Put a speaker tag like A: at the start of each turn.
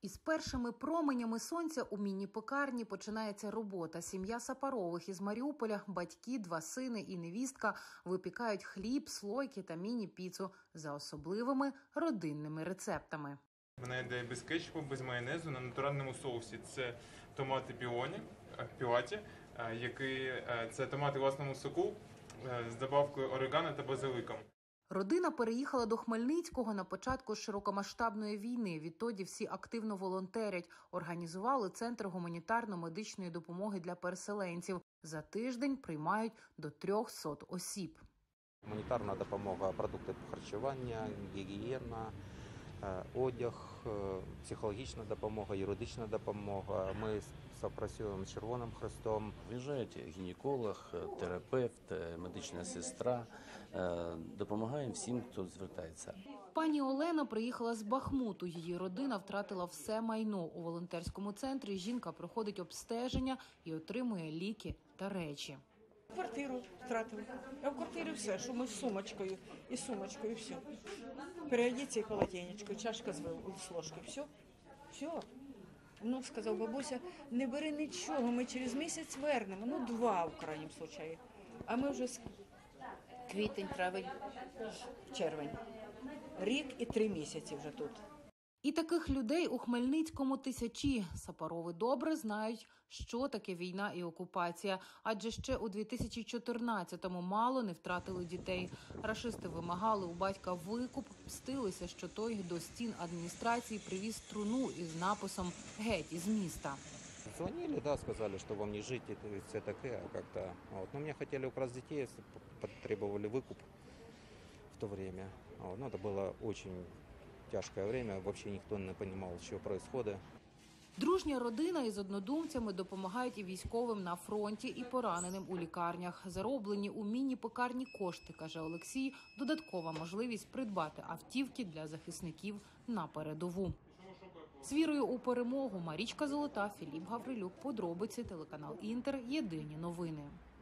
A: Із першими променями сонця у міні-пекарні починається робота. Сім'я Сапарових із Маріуполя, батьки, 2 сини і невістка випікають хліб, слойки та міні-піцу за особливими родинними рецептами.
B: Вона йде без кетчупу, без майонезу, на натуральному соусі. Це томати пілаті, це томати власному соку з добавкою орегано та базиликом.
A: Родина переїхала до Хмельницького на початку широкомасштабної війни. Відтоді всі активно волонтерять. Організували центр гуманітарно-медичної допомоги для переселенців. За тиждень приймають до 300 осіб.
C: Гуманітарна допомога, продукти харчування, гігієна, одяг, психологічна допомога, юридична допомога. Ми співпрацюємо з Червоним Хрестом.
D: Приїжджають гінеколог, терапевт, медична сестра. Допомагаємо всім, хто звертається.
A: Пані Олена приїхала з Бахмуту. Її родина втратила все майно. У волонтерському центрі жінка проходить обстеження і отримує ліки та речі.
E: Квартиру втратили. А в квартирі все, що ми з сумочкою, і все. Переодіться і полотенечко, і чашка з ложки, все. Все. Ну, сказав бабуся, не бери нічого, ми через місяць вернемо, 2 в крайньому випадку. А ми вже квітень, травень, червень. Рік і 3 місяці вже тут.
A: І таких людей у Хмельницькому тисячі. Сапарови добре знають, що таке війна і окупація. Адже ще у 2014-му мало не втратили дітей. Рашисти вимагали у батька викуп, мстилися, що той до стін адміністрації привіз труну із написом «Геть із міста».
C: Звонили, да, сказали, что вам не жить, и все такое, как-то. Вот. Но меня хотели украсть детей, потребовали выкуп в то время. Вот. Но это было очень тяжкое время, вообще ніхто не розумів, що відбувається.
A: Дружня родина із однодумцями допомагають і військовим на фронті, і пораненим у лікарнях. Зароблені у міні-пекарні кошти, каже Олексій, додаткова можливість придбати автівки для захисників на передову. З вірою у перемогу. Марічка Золота, Філіп Гаврилюк. Подробиці, телеканал Інтер. Єдині новини.